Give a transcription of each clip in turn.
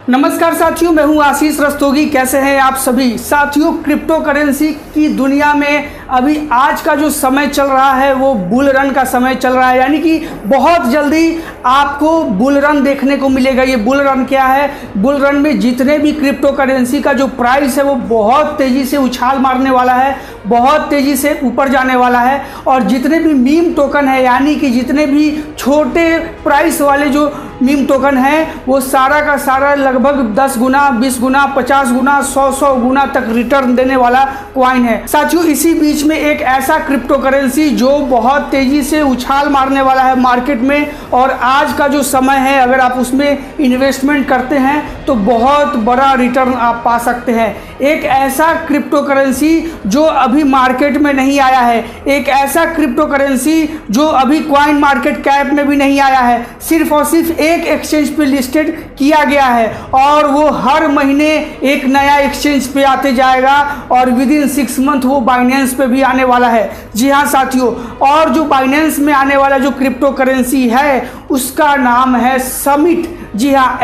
नमस्कार साथियों, मैं हूं आशीष रस्तोगी। कैसे हैं आप सभी साथियों। क्रिप्टो करेंसी की दुनिया में अभी आज का जो समय चल रहा है वो बुल रन का समय चल रहा है, यानी कि बहुत जल्दी आपको बुल रन देखने को मिलेगा। ये बुल रन क्या है? बुल रन में जितने भी क्रिप्टो करेंसी का जो प्राइस है वो बहुत तेज़ी से उछाल मारने वाला है, बहुत तेज़ी से ऊपर जाने वाला है। और जितने भी मीम टोकन है, यानी कि जितने भी छोटे प्राइस वाले जो मीम टोकन है, वो सारा का सारा लगभग 10 गुना, 20 गुना, 50 गुना, 100 गुना तक रिटर्न देने वाला क्वाइन है साथियों। इसी बीच में एक ऐसा क्रिप्टो करेंसी जो बहुत तेजी से उछाल मारने वाला है मार्केट में, और आज का जो समय है अगर आप उसमें इन्वेस्टमेंट करते हैं तो बहुत बड़ा रिटर्न आप पा सकते हैं। एक ऐसा क्रिप्टो करेंसी जो अभी मार्केट में नहीं आया है, एक ऐसा क्रिप्टो करेंसी जो अभी क्वाइन मार्केट कैप में भी नहीं आया है, सिर्फ और सिर्फ एक एक्सचेंज पे लिस्टेड किया गया है, और वो हर महीने एक नया एक्सचेंज पे आते जाएगा, और विद इन 6 मंथ वो बाइनेंस पे भी आने वाला है। जी हाँ साथियों, और जो बाइनेंस में आने वाला जो क्रिप्टो करेंसी है उसका नाम है समिट। जी हाँ,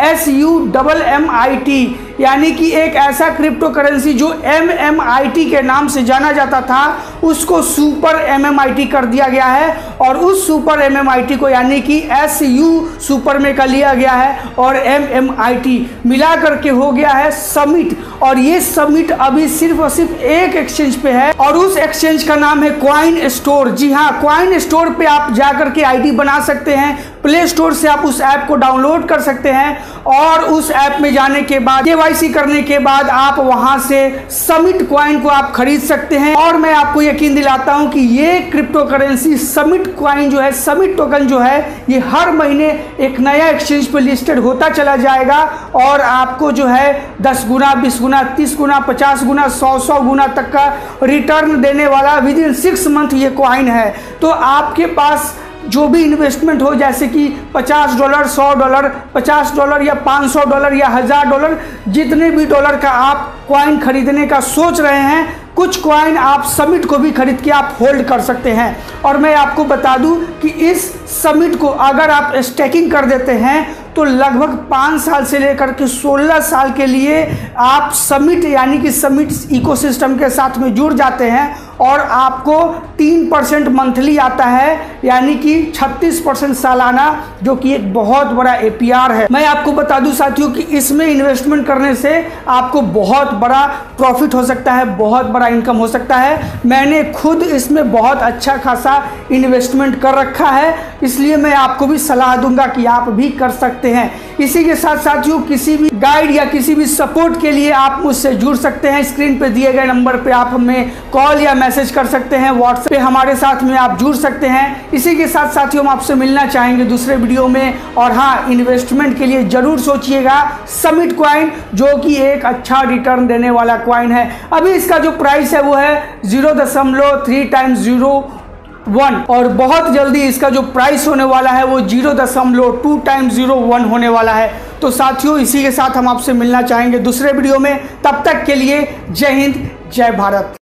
SUMMIT, यानी कि एक ऐसा क्रिप्टो करेंसी जो MMIT के नाम से जाना जाता था उसको सुपर MMIT कर दिया गया है, और उस सुपर MMIT को यानी कि SU सुपर में कर लिया गया है और MMIT मिला करके हो गया है समिट। और ये समिट अभी सिर्फ और सिर्फ एक एक्सचेंज पे है, और उस एक्सचेंज का नाम है क्वाइन स्टोर। जी हाँ, क्वाइन स्टोर पे आप जाकर के ID बना सकते हैं, प्ले स्टोर से आप उस ऐप को डाउनलोड कर सकते हैं, और उस ऐप में जाने के बाद KYC करने के बाद आप वहां से समिट क्वाइन को आप खरीद सकते हैं। और मैं आपको यकीन दिलाता हूं कि ये क्रिप्टो करेंसी समिट क्वाइन जो है, समिट टोकन जो है, ये हर महीने एक नया एक्सचेंज पे लिस्टेड होता चला जाएगा, और आपको जो है 10 गुना, 20 गुना, 30 गुना, 50 गुना, 100 गुना तक का रिटर्न देने वाला विद इन 6 मंथ ये क्वाइन है। तो आपके पास जो भी इन्वेस्टमेंट हो, जैसे कि $50, $100, $50 या $500 या $1000, जितने भी डॉलर का आप क्वाइन खरीदने का सोच रहे हैं, कुछ क्वाइन आप समिट को भी खरीद के आप होल्ड कर सकते हैं। और मैं आपको बता दूं कि इस समिट को अगर आप स्टेकिंग कर देते हैं तो लगभग 5 साल से लेकर के 16 साल के लिए आप समिट यानी कि समिट इकोसिस्टम के साथ में जुड़ जाते हैं, और आपको 3% मंथली आता है, यानी कि 36% सालाना, जो कि एक बहुत बड़ा APR है। मैं आपको बता दूं साथियों कि इसमें इन्वेस्टमेंट करने से आपको बहुत बड़ा प्रॉफिट हो सकता है, बहुत बड़ा इनकम हो सकता है। मैंने खुद इसमें बहुत अच्छा खासा इन्वेस्टमेंट कर रखा है, इसलिए मैं आपको भी सलाह दूंगा कि आप भी कर सकते हैं। इसी के साथ साथियों, किसी भी गाइड या किसी भी सपोर्ट के लिए आप मुझसे जुड़ सकते हैं। स्क्रीन पे दिए गए नंबर पे आप हमें कॉल या मैसेज कर सकते हैं, व्हाट्सएप पे हमारे साथ में आप जुड़ सकते हैं। इसी के साथ साथियों, हम आपसे मिलना चाहेंगे दूसरे वीडियो में। और हाँ, इन्वेस्टमेंट के लिए जरूर सोचिएगा समिट क्वाइन, जो कि एक अच्छा रिटर्न देने वाला क्वाइन है। अभी इसका जो प्राइस है वो है 0.3 x 0.1, और बहुत जल्दी इसका जो प्राइस होने वाला है वो 0.2 x 0.1 होने वाला है। तो साथियों, इसी के साथ हम आपसे मिलना चाहेंगे दूसरे वीडियो में। तब तक के लिए जय हिंद, जय भारत।